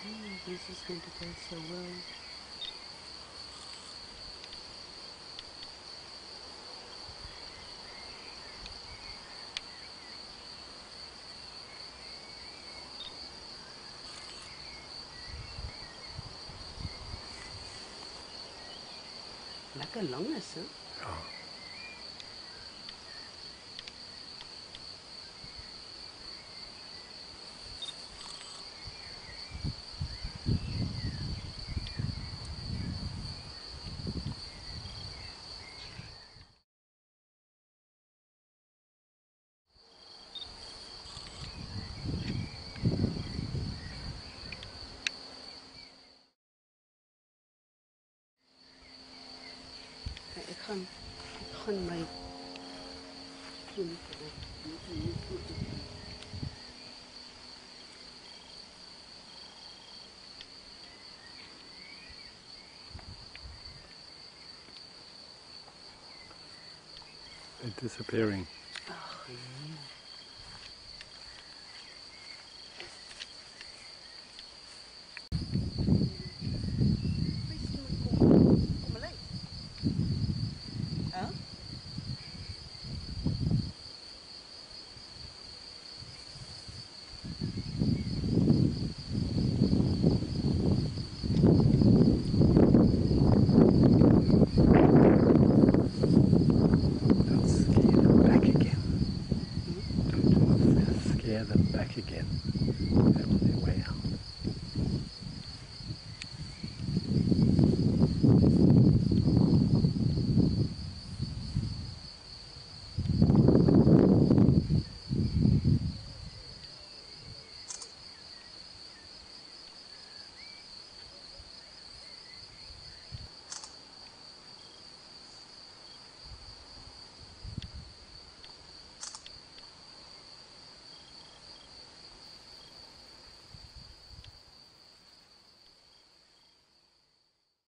This is going to go so well. Lekker lang is hè? Ja. Ik ga my It's disappearing. Ach, nee. Kom maar uit. Huh? Scare them back again. That was their way out.